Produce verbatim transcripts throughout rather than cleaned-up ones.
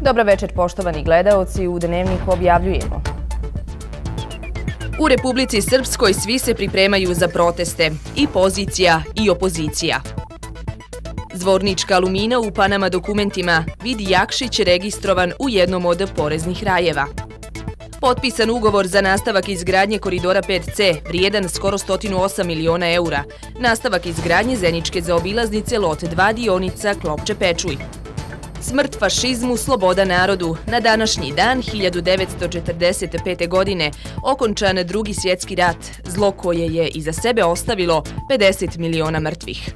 Dobar večer, poštovani gledaoci, u Dnevniku objavljujemo. U Republici Srpskoj svi se pripremaju za proteste, i pozicija i opozicija. Zvornička Alumina u Panama dokumentima, Vid Jakšić registrovan u jednom od poreznih rajeva. Potpisan ugovor za nastavak izgradnje koridora pet ce, vrijedan skoro sto osam miliona eura. Nastavak izgradnje Zeničke zaobilaznice lot dva dionica Klopče-Pečuj. Smrt fašizmu, sloboda narodu. Na današnji dan hiljadu devetsto četrdeset pete. godine okončan Drugi svjetski rat, zlo koje je iza sebe ostavilo pedeset miliona mrtvih.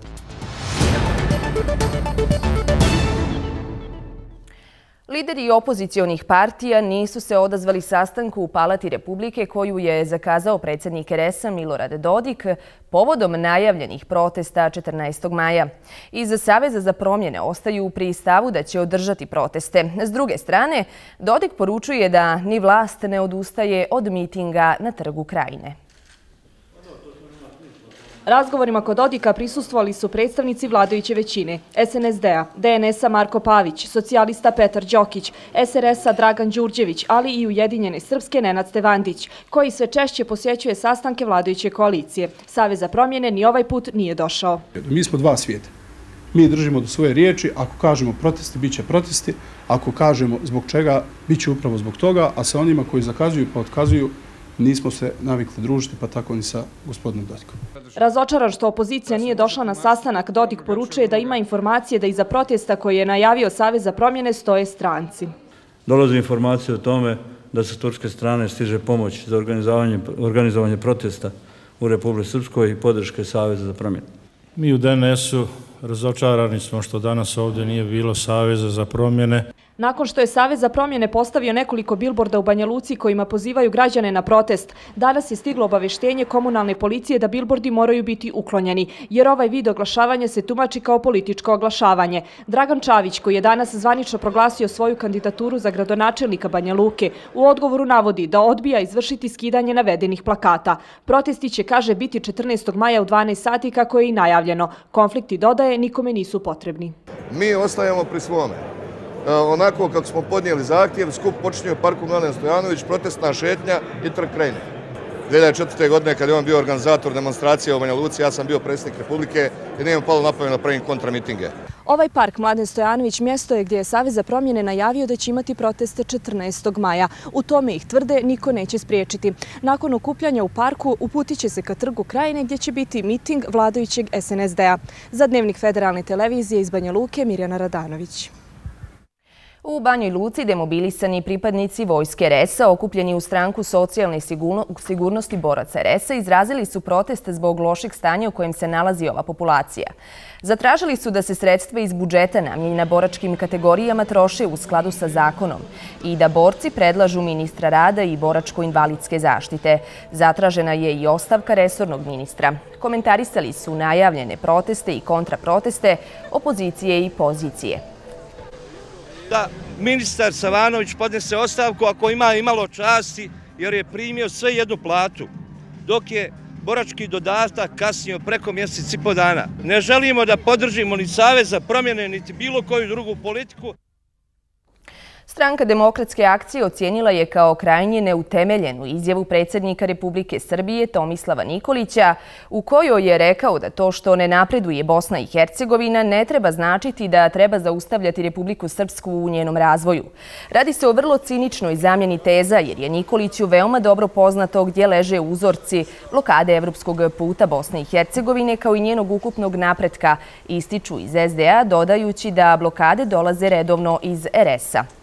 Lideri opozicionih partija nisu se odazvali sastanku u Palati Republike koju je zakazao predsjednik er es a Milorad Dodik povodom najavljenih protesta četrnaestog maja. Iz Saveza za promjene ostaju pri stavu da će održati proteste. S druge strane, Dodik poručuje da ni vlast ne odustaje od mitinga na Trgu Krajine. Razgovorima kod Dodika prisustvovali su predstavnici vladajuće većine, es en es de a, de en es a Marko Pavić, socijalista Petar Đokić, es er es a Dragan Đurđević, ali i Ujedinjene Srpske Nenad Stevandić, koji sve češće posjećuje sastanke vladajuće koalicije. Savez za promjene ni ovaj put nije došao. Mi smo dva svijeta. Mi držimo do svoje riječi, ako kažemo protesti, bit će protesti, ako kažemo zbog čega, bit će upravo zbog toga, a sa onima koji zakazuju pa otkazuju, nismo se navikli družiti, pa tako ni sa gospodinom Dodikom. Razočaran što opozicija nije došla na sastanak, Dodik poručuje da ima informacije da iza protesta koje je najavio Savez za promjene stoje stranci. Dolaze informacije o tome da sa turske strane stiže pomoć za organizovanje protesta u Republici Srpskoj i podrške Saveza za promjene. Mi u de en es u razočarani smo što danas ovdje nije bilo Saveza za promjene. Nakon što je Savez za promjene postavio nekoliko bilborda u Banja Luci kojima pozivaju građane na protest, danas je stiglo obaveštenje komunalne policije da bilbordi moraju biti uklonjeni, jer ovaj vid oglašavanja se tumači kao političko oglašavanje. Dragan Čavić, koji je danas zvanično proglasio svoju kandidaturu za gradonačelnika Banja Luke, u odgovoru navodi da odbija izvršiti skidanje navedenih plakata. Protesti će, kaže, biti četrnaestog maja u dvanaest sati kako je i najavljeno. Konflikti, dodaje, nikome nisu potrebni. Mi ostajemo pri svome. Onako kako smo podnijeli zahtjev, skup počinje u parku Milan Stojanović, protestna šetnja i Trg Krajine. dvije hiljade četvrte. godine kad je on bio organizator demonstracije u Banja Luci, ja sam bio predsjednik Republike i nije mi palo na pamet da pravim kontramitinge. Ovaj park Mladen Stojanović mjesto je gdje je Savez za promjene najavio da će imati proteste četrnaestog maja. U tome ih tvrde niko neće spriječiti. Nakon okupljanja u parku uputit će se ka Trgu Krajine gdje će biti miting vladajućeg es en es de a. Za Dnevnik Federalne televizije iz Banja Luke, Mirjana Radanović. U Banjoj Luci demobilisani pripadnici vojske er es a okupljeni u stranku socijalne sigurnosti boraca er es a izrazili su protest zbog lošeg stanja u kojem se nalazi ova populacija. Zatražili su da se sredstva iz budžeta namijenjena boračkim kategorijama troše u skladu sa zakonom i da borci predlažu ministra rada i boračko-invalidske zaštite. Zatražena je i ostavka resornog ministra. Komentarisali su najavljene proteste i kontraproteste opozicije i pozicije. Da ministar Savanović podnese ostavku ako ima imalo časti jer je primio sve jednu platu, dok je borački dodatak kasnio preko mjesec i po dana. Ne želimo da podržimo ni Savez za promjene, niti bilo koju drugu politiku. Stranka Demokratske akcije ocijenila je kao krajnje neutemeljenu izjavu predsjednika Republike Srbije Tomislava Nikolića, u kojoj je rekao da to što ne napreduje Bosna i Hercegovina ne treba značiti da treba zaustavljati Republiku Srpsku u njenom razvoju. Radi se o vrlo ciničnoj zamjeni teza jer je Nikoliću veoma dobro poznato gdje leže uzorci blokade evropskog puta Bosne i Hercegovine kao i njenog ukupnog napretka, ističu iz es de a, dodajući da blokade dolaze redovno iz er es a.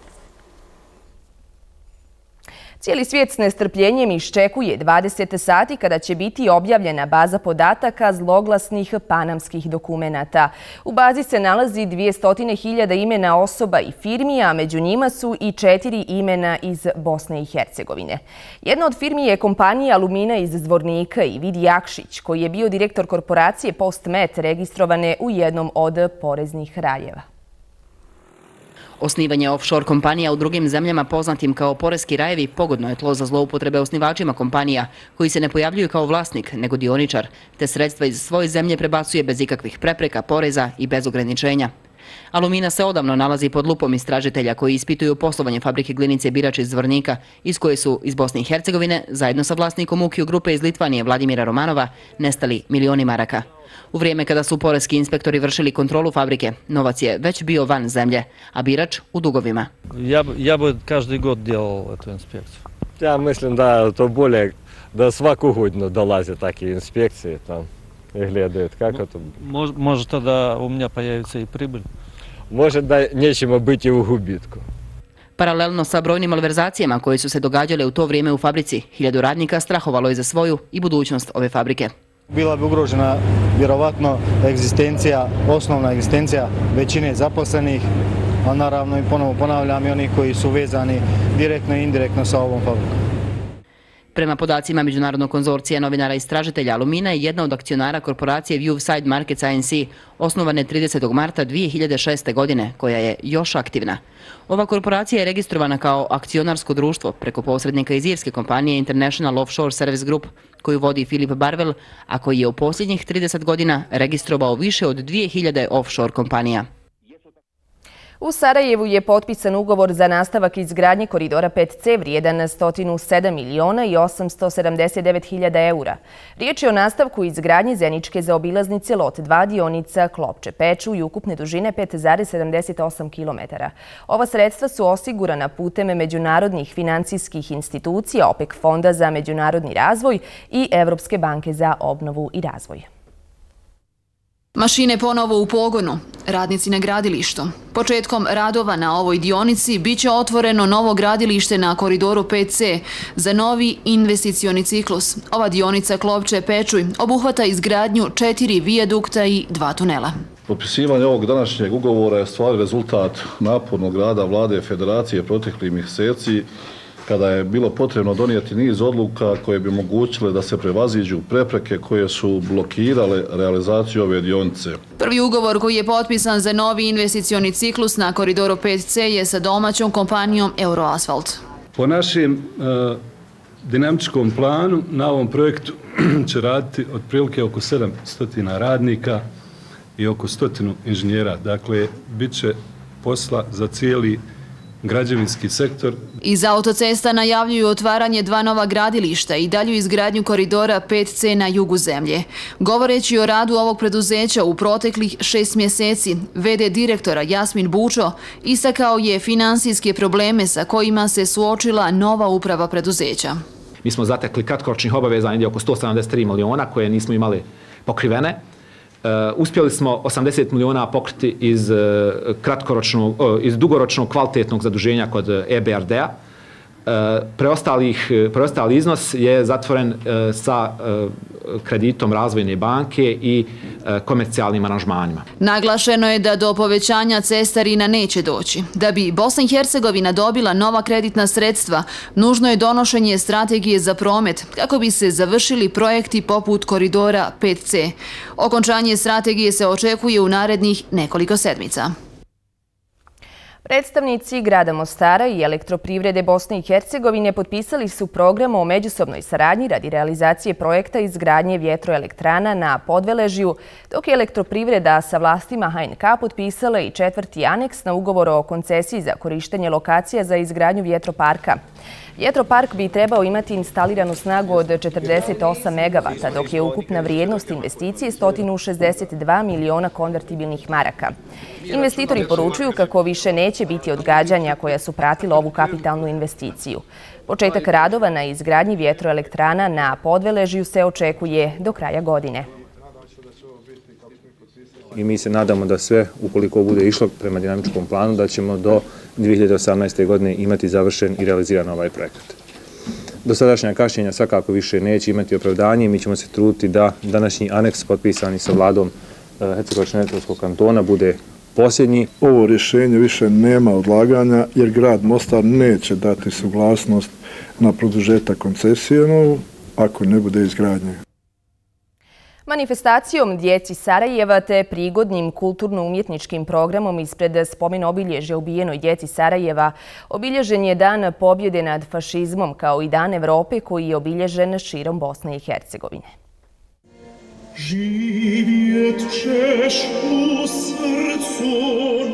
Cijeli svijet s nestrpljenjem iščekuje dvadeset sati kada će biti objavljena baza podataka zloglasnih panamskih dokumenata. U bazi se nalazi dvjesto hiljada imena osoba i firmi, a među njima su i četiri imena iz Bosne i Hercegovine. Jedna od firmi je kompanija Alumina iz Zvornika i Vid Jakšić, koji je bio direktor korporacije Postmet registrovane u jednom od poreznih rajeva. Osnivanje offshore kompanija u drugim zemljama poznatim kao poreski rajevi pogodno je tlo za zloupotrebe osnivačima kompanija koji se ne pojavljuju kao vlasnik nego dioničar, te sredstva iz svoje zemlje prebacuje bez ikakvih prepreka, poreza i bez ograničenja. Alumina se odavno nalazi pod lupom istražitelja koji ispituju poslovanje fabrike glinice Birač iz Zvornika, iz koje su iz Bosne i Hercegovine, zajedno sa vlasnikom Ukiju grupe iz Litvanije Vladimira Romanova, nestali milioni maraka. U vrijeme kada su poreski inspektori vršili kontrolu fabrike, novac je već bio van zemlje, a Birač u dugovima. Ja, ja bi každi god djelao tu inspekciju. Ja mislim da to bolje da svaku godinu dolaze takve inspekcije tam i gledaju kako to. Može, može to da u mnja pojavice i pribыль. Može da nećemo biti u gubitku. Paralelno sa brojnim malverzacijama koje su se događale u to vrijeme u fabrici, hiljadu radnika strahovalo je za svoju i budućnost ove fabrike. Bila bi ugrožena vjerovatno egzistencija, osnovna egzistencija većine zaposlenih, a naravno i ponovo ponavljam i oni koji su vezani direktno i indirektno sa ovom fabrikom. Prema podacima Međunarodnog konzorcija novinara istražitelja Alumina je jedna od akcionara korporacije Viewside Markets A N C, osnovane tridesetog marta dvije hiljade šeste. godine, koja je još aktivna. Ova korporacija je registrovana kao akcionarsko društvo preko posrednika iz irske kompanije International Offshore Service Group, koju vodi Philip Barwell, a koji je u posljednjih trideset godina registrovao više od dvije hiljade offshore kompanija. U Sarajevu je potpisan ugovor za nastavak izgradnje koridora pet C vrijedan sto sedam miliona i osamsto sedamdeset devet hiljada eura. Riječ je o nastavku izgradnje Zeničke zaobilaznice lot dva dionica Klopče-Pečuj i ukupne dužine pet zarez sedamdeset osam kilometara. Ova sredstva su osigurana putem međunarodnih financijskih institucija, OPEC Fonda za međunarodni razvoj i Evropske banke za obnovu i razvoj. Mašine ponovo u pogonu, radnici na gradilištu. Početkom radova na ovoj dionici biće otvoreno novo gradilište na koridoru pet C za novi investicioni ciklus. Ova dionica Klopče-Pečuj obuhvata izgradnju četiri vijadukta i dva tunela. Potpisivanje ovog današnjeg ugovora je stvari rezultat napornog rada Vlade Federacije proteklih mjeseci, kada je bilo potrebno donijeti niz odluka koje bi omogućile da se prevaziđu prepreke koje su blokirale realizaciju ove dionice. Prvi ugovor koji je potpisan za novi investicioni ciklus na koridoru pet C je sa domaćom kompanijom Euroasfalt. Po našem e, dinamičkom planu na ovom projektu će raditi otprilike oko sedamsto radnika i oko stotinu inženjera. Dakle, bit će posla za cijeli građevinski sektor. Iz autocesta najavljuju otvaranje dva nova gradilišta i dalju izgradnju koridora pet C na jugu zemlje. Govoreći o radu ovog preduzeća u proteklih šest mjeseci, V D direktora Jasmin Bučo istakao je finansijske probleme sa kojima se suočila nova uprava preduzeća. Mi smo zatekli kratkoročnih obaveza negdje oko sto sedamdeset tri miliona koje nismo imali pokrivene. Uh, uspjeli smo osamdeset miliona pokriti iz, uh, kratkoročnog, uh, iz dugoročnog kvalitetnog zaduženja kod E B R D-a. Uh, preostalih, preostali iznos je zatvoren uh, sa uh, kreditom Razvojne banke i uh, komercijalnim aranžmanima. Naglašeno je da do povećanja cestarina neće doći. Da bi Bosna i Hercegovina dobila nova kreditna sredstva, nužno je donošenje strategije za promet kako bi se završili projekti poput koridora pet C. Okončanje strategije se očekuje u narednih nekoliko sedmica. Predstavnici grada Mostara i Elektroprivrede Bosne i Hercegovine potpisali su program o međusobnoj saradnji radi realizacije projekta izgradnje vjetroelektrana na Podveležju, dok je Elektroprivreda sa vlastima H N K potpisala i četvrti aneks na ugovor o koncesiji za korištenje lokacija za izgradnju vjetroparka. Vjetropark bi trebao imati instaliranu snagu od četrdeset osam megavata, dok je ukupna vrijednost investicije sto šezdeset dva miliona konvertibilnih maraka. Investitori poručuju kako više neće biti odgađanja koja su pratila ovu kapitalnu investiciju. Početak radova na izgradnji vjetroelektrana na Podveležju se očekuje do kraja godine. I mi se nadamo da sve, ukoliko bude išlo prema dinamičkom planu, da ćemo do dvije hiljade osamnaeste. godine imati završen i realiziran ovaj projekat. Dosadašnja kašnjenja svakako više neće imati opravdanje i mi ćemo se truditi da današnji aneks potpisani sa vladom Hercegovačko-neretvanskog kantona bude posljednji. Ovo rješenje više nema odlaganja jer grad Mostar neće dati suglasnost na produžetak koncesije ako ne bude izgradnje. Manifestacijom Djeci Sarajeva te prigodnim kulturno-umjetničkim programom ispred spomen obilježja ubijenoj djeci Sarajeva obilježen je Dan pobjede nad fašizmom kao i Dan Evrope koji je obilježen širom Bosne i Hercegovine. Živjet ćeš u srcu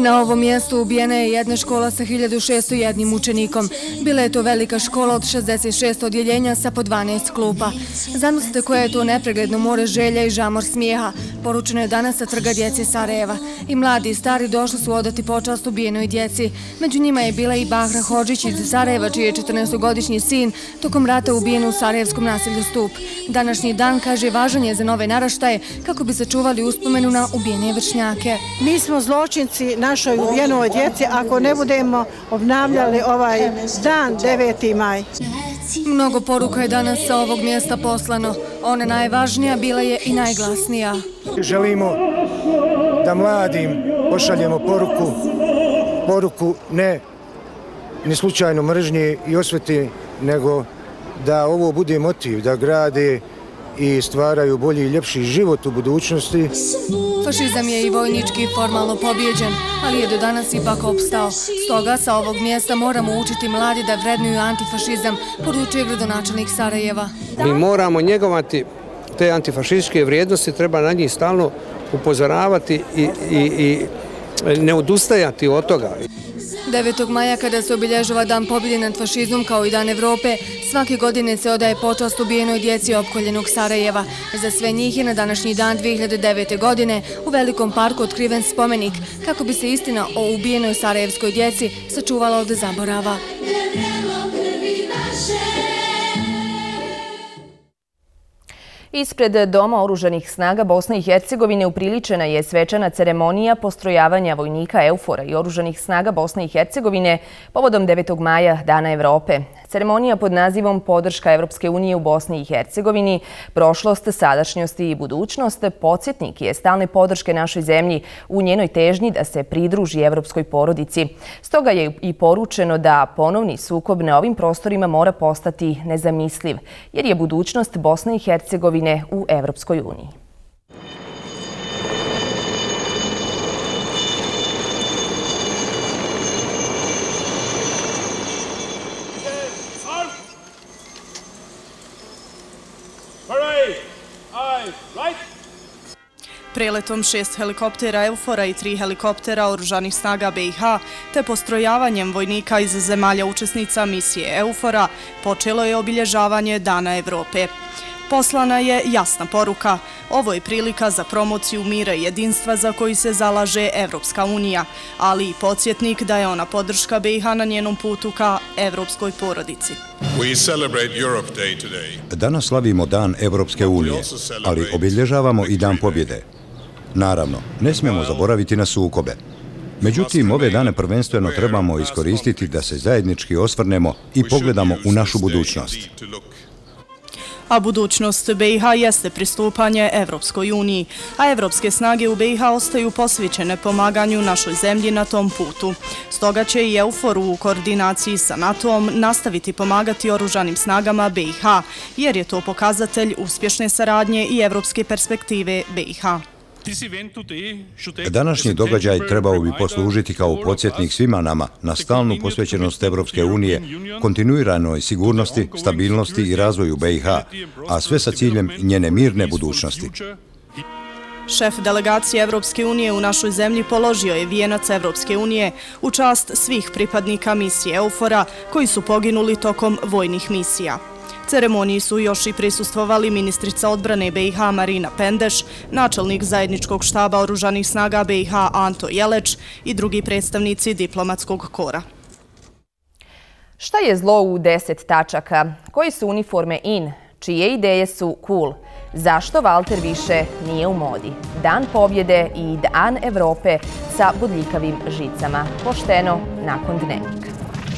Na ovom mjestu ubijena je jedna škola sa hiljadu šesto jedan učenikom. Bila je to velika škola od šezdeset šest odjeljenja sa po dvanaest klupa. Zamislite koje je to nepregledno more želja i žamor smijeha. Poručeno je danas sa trga djece Sarajeva. I mladi i stari došli su odati počast ubijenoj djeci. Među njima je bila i Bahra Hodžić iz Sarajeva, čiji je četrnaestogodišnji sin tokom rata ubijen u sarajevskom naselju Stup. Današnji dan, kaže, važan je za nove naraštaje kako bi sačuvali uspomenu na ubijene vršnjake. Mi smo zločinci našoj ubijenoj djeci ako ne budemo obnavljali ovaj dan deveti maj. Mnogo poruka je danas sa ovog mjesta poslano. Ona najvažnija bila je i najglasnija. Želimo da mladim pošaljemo poruku, poruku ne ni slučajno mržnje i osvete, nego da ovo bude motiv, da grade i stvaraju bolji i ljepši život u budućnosti. Fašizam je i vojnički formalno pobjeđen, ali je do danas ipak opstao. Stoga sa ovog mjesta moramo učiti mladi da vrednuju antifašizam, poručuje gradonačelnik Sarajeva. Mi moramo njegovati te antifašističke vrijednosti, treba na njih stalno upozoravati i, i, i ne odustajati od toga. devetog maja, kada se obilježava Dan pobjede nad fašizmom kao i Dan Evrope, svake godine se odaje počast ubijenoj djeci opkoljenog Sarajeva. Za sve njih je na današnji dan dvije hiljade devete. godine u Velikom parku otkriven spomenik kako bi se istina o ubijenoj sarajevskoj djeci sačuvala od zaborava. Ispred Doma oružanih snaga Bosne i Hercegovine upriličena je svečana ceremonija postrojavanja vojnika EUFOR-a i oružanih snaga Bosne i Hercegovine povodom devetog maja, Dana Evrope. Ceremonija pod nazivom Podrška Evropske unije u Bosni i Hercegovini, prošlost, sadašnjost i budućnost, podsjetnik je stalne podrške našoj zemlji u njenoj težnji da se pridruži evropskoj porodici. Stoga je i poručeno da ponovni sukob na ovim prostorima mora postati nezamisliv, jer je budućnost Bosne i Hercegovine u Evropskoj uniji. Preletom šest helikoptera EUFOR-a i tri helikoptera oružanih snaga B i H te postrojavanjem vojnika iz zemalja učesnica misije EUFOR-a počelo je obilježavanje Dana Evrope. Poslana je jasna poruka. Ovo je prilika za promociju mira i jedinstva za koji se zalaže Evropska unija, ali i podsjetnik da je ona podrška B i H na njenom putu ka evropskoj porodici. Danas slavimo Dan Evropske unije, ali obilježavamo i Dan pobjede. Naravno, ne smijemo zaboraviti na sukobe. Međutim, ove dane prvenstveno trebamo iskoristiti da se zajednički osvrnemo i pogledamo u našu budućnost. A budućnost B i H jeste pristupanje Evropskoj uniji, a evropske snage u B i H ostaju posvećene pomaganju našoj zemlji na tom putu. Stoga će i EUFOR u koordinaciji sa NATO-om nastaviti pomagati oružanim snagama B i H, jer je to pokazatelj uspješne saradnje i evropske perspektive B i H. Današnji događaj trebao bi poslužiti kao podsjetnik svima nama na stalnu posvećenost Evropske unije, kontinuiranoj sigurnosti, stabilnosti i razvoju B i H, a sve sa ciljem njene mirne budućnosti. Šef delegacije Evropske unije u našoj zemlji položio je vijenac Evropske unije u čast svih pripadnika misije EUFOR-a koji su poginuli tokom vojnih misija. Ceremoniji su još i prisustvovali ministrica odbrane B i H Marina Pendeš, načelnik zajedničkog štaba oružanih snaga B i H Anto Jeleć i drugi predstavnici diplomatskog kora. Šta je zlo u deset tačaka? Koje su uniforme in? Čije ideje su cool? Zašto Valter više nije u modi? Dan pobjede i Dan Evrope sa bodljikavim žicama. Pošteno nakon Dnevnika.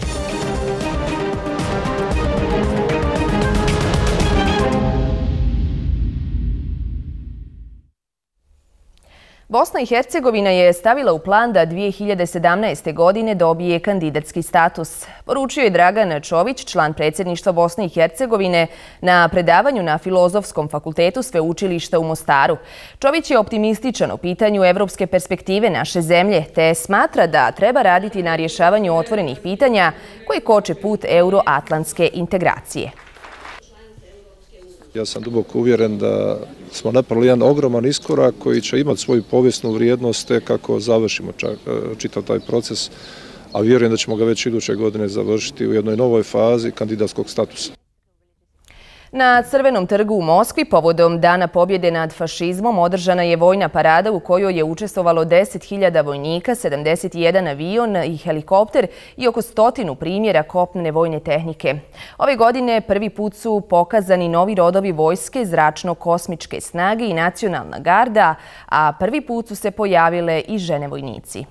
Bosna i Hercegovina je stavila u plan da dvije hiljade sedamnaeste. godine dobije kandidatski status. Poručio je Dragan Čović, član predsjedništva Bosne i Hercegovine, na predavanju na Filozofskom fakultetu Sveučilišta u Mostaru. Čović je optimističan u pitanju evropske perspektive naše zemlje, te smatra da treba raditi na rješavanju otvorenih pitanja koji koče put euroatlantske integracije. Ja sam duboko uvjeren da smo napravili jedan ogroman iskorak koji će imati svoju povijesnu vrijednost tek kako završimo čitav taj proces, a vjerujem da ćemo ga već iduće godine završiti u jednoj novoj fazi kandidatskog statusa. Na Crvenom trgu u Moskvi povodom Dana pobjede nad fašizmom održana je vojna parada u kojoj je učestvovalo deset hiljada vojnika, sedamdeset jedan avion i helikopter i oko stotinu primjera kopnene vojne tehnike. Ove godine prvi put su pokazani novi rodovi vojske, zračno-kosmičke snage i nacionalna garda, a prvi put su se pojavile i žene vojnici.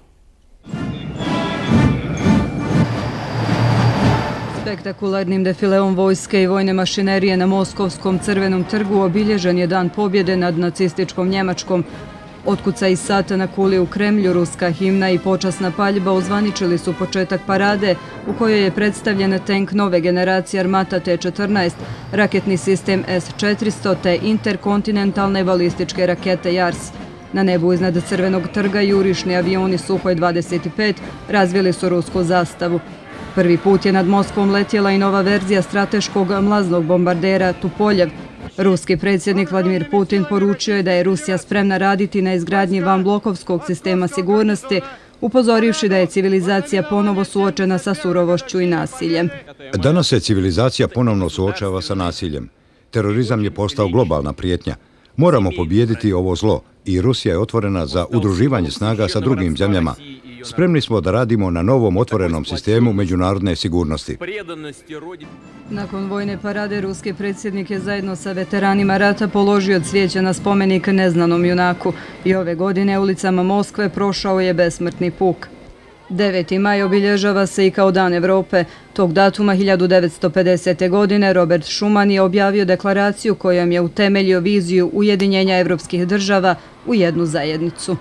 Spektakularnim defileom vojske i vojne mašinerije na Moskovskom Crvenom trgu obilježen je Dan pobjede nad nacističkom Njemačkom. Otkuca iz sata na kuli u Kremlju, ruska himna i počasna paljba ozvaničili su početak parade u kojoj je predstavljen tank nove generacije armata T četrnaest, raketni sistem S četiristo te interkontinentalne balističke rakete Jars. Na nebu iznad Crvenog trga jurišni avioni Suhoj dvadeset pet razvili su rusku zastavu. Prvi put je nad Moskvom letjela i nova verzija strateškog mlaznog bombardera Tupoljev. Ruski predsjednik Vladimir Putin poručio je da je Rusija spremna raditi na izgradnji vanblokovskog sistema sigurnosti, upozorivši da je civilizacija ponovo suočena sa surovošću i nasiljem. Danas se civilizacija ponovno suočava sa nasiljem. Terorizam je postao globalna prijetnja. Moramo pobijediti ovo zlo i Rusija je otvorena za udruživanje snaga sa drugim zemljama. Spremni smo da radimo na novom otvorenom sistemu međunarodne sigurnosti. Nakon vojne parade, ruski predsjednik je zajedno sa veteranima rata položio cvijeće na spomenik neznanom junaku i ove godine ulicama Moskve prošao je besmrtni puk. deveti maj obilježava se i kao Dan Evrope. Tog datuma hiljadu devetsto pedesete. godine Robert Schuman je objavio deklaraciju kojom je utemeljio viziju ujedinjenja evropskih država u jednu zajednicu.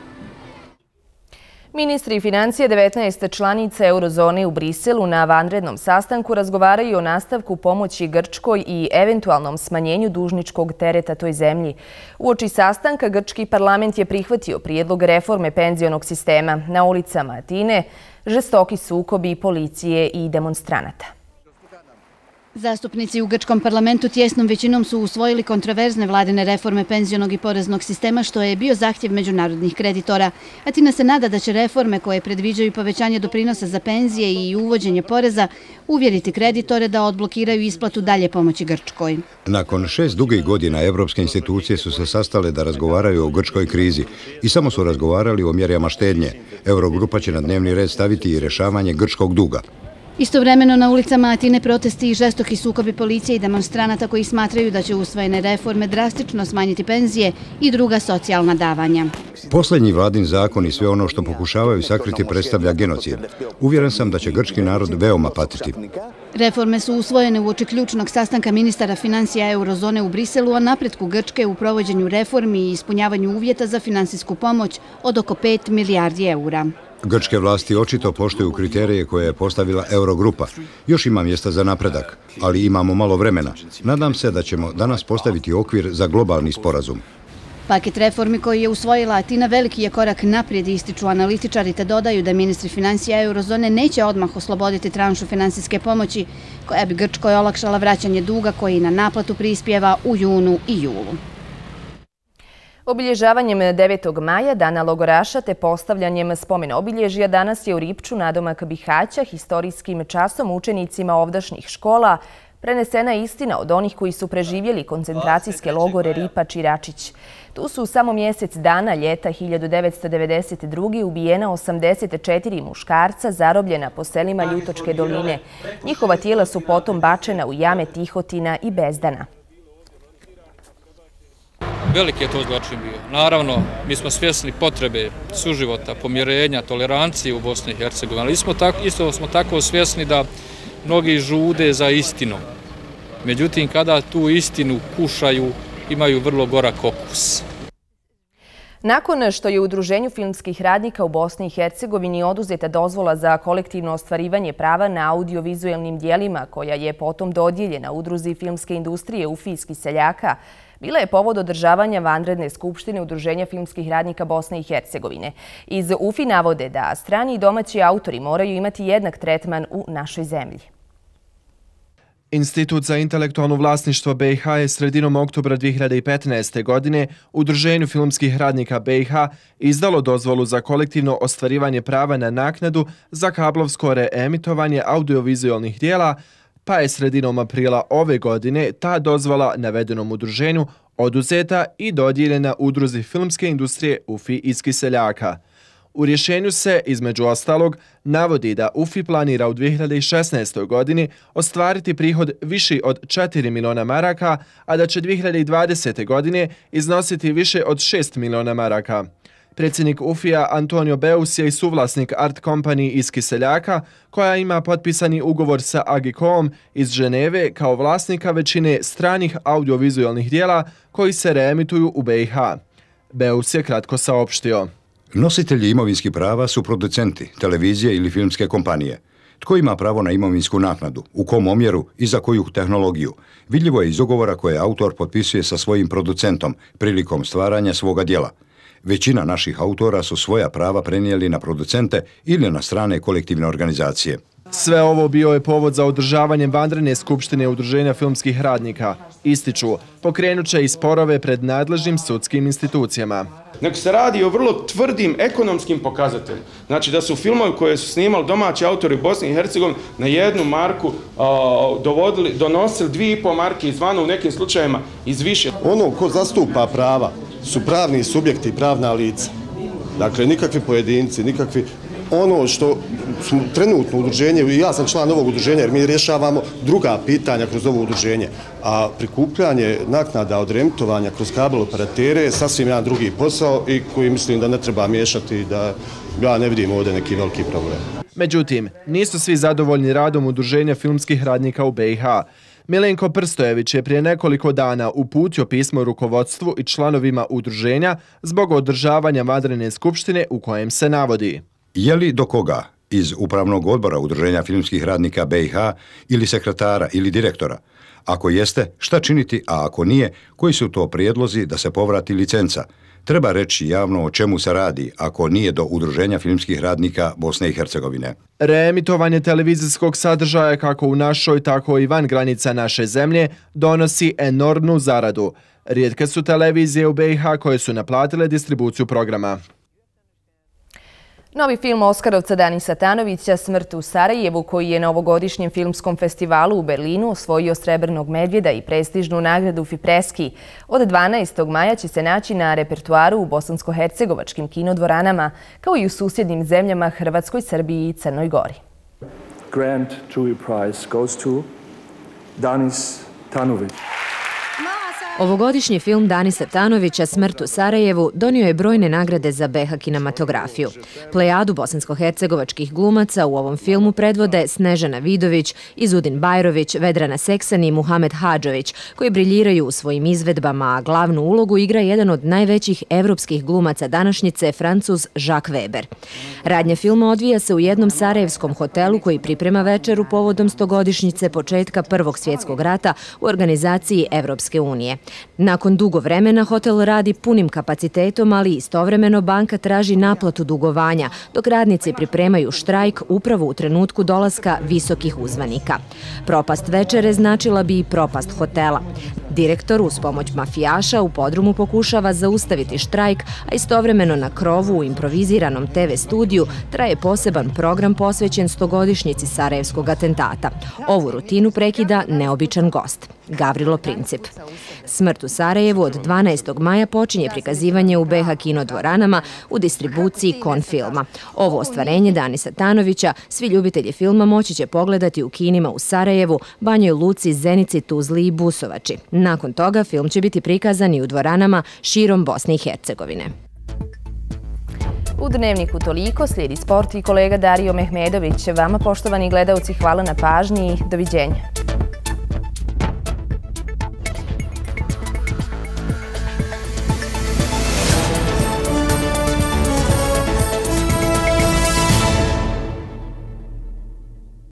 Ministri financije devetnaest članica eurozone u Briselu na vanrednom sastanku razgovaraju o nastavku pomoći Grčkoj i eventualnom smanjenju dužničkog tereta toj zemlji. Uoči sastanka Grčki parlament je prihvatio prijedlog reforme penzionog sistema. Na ulicama Atine žestoki sukobi policije i demonstranata. Zastupnici u grčkom parlamentu tjesnom većinom su usvojili kontroverzne vladine reforme penzionog i poreznog sistema, što je bio zahtjev međunarodnih kreditora. Atina se nada da će reforme koje predviđaju povećanje doprinosa za penzije i uvođenje poreza uvjeriti kreditore da odblokiraju isplatu dalje pomoći Grčkoj. Nakon šest dugih godina evropske institucije su se sastale da razgovaraju o grčkoj krizi i samo su razgovarali o mjerama štednje. Eurogrupa će na dnevni red staviti i rješavanje grčkog duga. Istovremeno na ulicama Atine protesti i žestoki sukobi policije i demonstranata koji smatraju da će usvojene reforme drastično smanjiti penzije i druga socijalna davanja. Posljednji vladin zakon i sve ono što pokušavaju sakriti predstavlja genocid. Uvjeren sam da će grčki narod veoma patiti. Reforme su usvojene uoči ključnog sastanka ministara financija eurozone u Briselu o napretku Grčke u provođenju reformi i ispunjavanju uvjeta za finansijsku pomoć od oko pet milijardi eura. Grčke vlasti očito poštuju kriterije koje je postavila Eurogrupa. Još ima mjesta za napredak, ali imamo malo vremena. Nadam se da ćemo danas postaviti okvir za globalni sporazum. Paket reformi koji je usvojila Atina veliki je korak naprijed, ističu analitičari, te dodaju da ministri financija eurozone neće odmah osloboditi tranšu finansijske pomoći koja bi Grčkoj olakšala vraćanje duga koji na naplatu prispjeva u junu i julu. Obilježavanjem devetog maja, Dana logoraša, te postavljanjem spomen obilježja danas je u Ripču nadomak Bihaća historijskim časom učenicima ovdašnjih škola prenesena istina od onih koji su preživjeli koncentracijske logore Ripač i Račić. Tu su samo mjesec dana ljeta hiljadu devetsto devedeset druge. ubijena osamdeset četiri muškarca zarobljena po selima Ljutočke doline. Njihova tijela su potom bačena u jame Tihotina i Bezdana. Veliki je to zločin bio. Naravno, mi smo svjesni potrebe suživota, pomirenja, tolerancije u Bosni i Hercegovini, ali isto smo tako svjesni da mnogi žude za istinom. Međutim, kada tu istinu kušaju, imaju vrlo gorak okus. Nakon što je Udruženju filmskih radnika u Bosni i Hercegovini oduzeta dozvola za kolektivno ostvarivanje prava na audiovizualnim dijelima, koja je potom dodijeljena Udruzi filmske industrije Ufijski seljaka, bila je povod održavanja vanredne skupštine Udruženja filmskih radnika Bosne i Hercegovine. Iz U F I navode da strani i domaći autori moraju imati jednak tretman u našoj zemlji. Institut za intelektualno vlasništvo B i H je sredinom oktobra dvije hiljade petnaeste. godine Udruženju filmskih radnika B i H izdalo dozvolu za kolektivno ostvarivanje prava na naknadu za kablovsko reemitovanje audiovizualnih dijela, pa je sredinom aprila ove godine ta dozvola navedenom udruženju oduzeta i dodijeljena Udruzi filmske industrije U F I iz Kiseljaka. U rješenju se, između ostalog, navodi da U F I planira u dvije hiljade šesnaestoj. godini ostvariti prihod viši od četiri miliona maraka, a da će dvije hiljade dvadesete. godine iznositi više od šest miliona maraka. Predsjednik U F I-a Antonio Beus je i suvlasnik Art Company iz Kiseljaka, koja ima potpisani ugovor sa Agicom iz Ženeve kao vlasnika većine stranih audiovizualnih dijela koji se reemituju u B i H. Beus je kratko saopštio. Nositelji imovinskih prava su producenti, televizije ili filmske kompanije. Tko ima pravo na imovinsku naknadu, u kom omjeru i za koju tehnologiju, vidljivo je iz ugovora koje autor potpisuje sa svojim producentom prilikom stvaranja svoga djela. Većina naših autora su svoja prava prenijeli na producente ili na strane kolektivne organizacije. Sve ovo bio je povod za održavanje vanredne skupštine Udruženja filmskih radnika. Ističu, pokrenut će i sporove pred nadležnim sudskim institucijama. Nek se radi o vrlo tvrdim ekonomskim pokazateljima. Znači da su filmovi koje su snimali domaći autori u Bosni i Hercegovini na jednu marku a, dovodili, donosili dvije i po marke izvana, u nekim slučajevima iz više. Ono ko zastupa prava su pravni subjekti i pravna lica. Dakle, nikakvi pojedinci, nikakvi... Ono što smo trenutno udruženje, i ja sam član ovog udruženja jer mi rješavamo druga pitanja kroz ovo udruženje, a prikupljanje naknada od reemitovanja kroz kabel operatere je sasvim jedan drugi posao i koji mislim da ne treba miješati, da ja ne vidim ovdje neki veliki problem. Međutim, nisu svi zadovoljni radom Udruženja filmskih radnika u B i H. Milenko Prstojević je prije nekoliko dana uputio pismo rukovodstvu i članovima udruženja zbog održavanja vanredne skupštine u kojem se navodi: Je li do koga iz Upravnog odbora Udruženja filmskih radnika B i H ili sekretara ili direktora? Ako jeste, šta činiti, a ako nije, koji su to prijedlozi da se povrati licenca? Treba reći javno o čemu se radi, ako nije do Udruženja filmskih radnika Bosne i Hercegovine. Reemitovanje televizijskog sadržaja kako u našoj, tako i van granica naše zemlje donosi enormnu zaradu. Rijetke su televizije u B i H koje su naplatile distribuciju programa. Novi film Oskarovca Danisa Tanovića "Smrt u Sarajevu", koji je na ovogodišnjem filmskom festivalu u Berlinu osvojio Srebrnog medvjeda i prestižnu nagradu Fipreski, od dvanaestog maja će se naći na repertuaru u bosansko-hercegovačkim kinodvoranama, kao i u susjednim zemljama Hrvatskoj, Srbiji i Crnoj Gori. Grand Jury Prize goes to Danis Tanović. Ovogodišnji film Danisa Tanovića "Smrt u Sarajevu" donio je brojne nagrade za B H kinematografiju. Plejadu bosansko-hercegovačkih glumaca u ovom filmu predvode Snežana Vidović, Izudin Bajrović, Vedrana Seksan i Muhamed Hadžović, koji briljiraju u svojim izvedbama, a glavnu ulogu igra jedan od najvećih evropskih glumaca današnjice, Francuz Jacques Weber. Radnja filma odvija se u jednom sarajevskom hotelu koji priprema večeru povodom stogodišnjice početka Prvog svjetskog rata u organizaciji Evropske unije. Nakon dugo vremena hotel radi punim kapacitetom, ali istovremeno banka traži naplatu dugovanja, dok radnici pripremaju štrajk upravo u trenutku dolaska visokih uzvanika. Propast večere značila bi i propast hotela. Direktor uz pomoć mafijaša u podrumu pokušava zaustaviti štrajk, a istovremeno na krovu u improviziranom te ve studiju traje poseban program posvećen stogodišnjici sarajevskog atentata. Ovu rutinu prekida neobičan gost, Gavrilo Princip. "Smrt u Sarajevu" od dvanaestog maja počinje prikazivanje u B H kinodvoranama u distribuciji Konfilma. Ovo ostvarenje Danisa Tanovića svi ljubitelji filma moći će pogledati u kinima u Sarajevu, Banjoj Luci, Zenici, Tuzli i Busovači. Nakon toga film će biti prikazan i u dvoranama širom Bosne i Hercegovine. U Dnevniku toliko, slijedi sport i kolega Dario Mehmedović. Vama, poštovani gledalci, hvala na pažnji i doviđenja.